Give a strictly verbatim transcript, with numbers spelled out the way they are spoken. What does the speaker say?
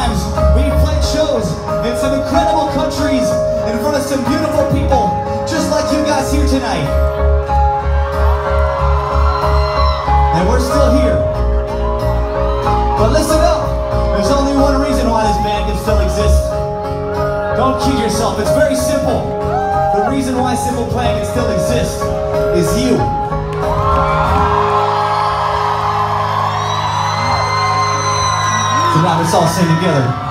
times. We've played shows in some incredible countries in front of some beautiful people, just like you guys here tonight. And we're still here. But listen up, there's only one reason why this band can still exist. Don't kid yourself, it's very simple. The reason why Simple Plan can still exist is you. So now let's all sing together.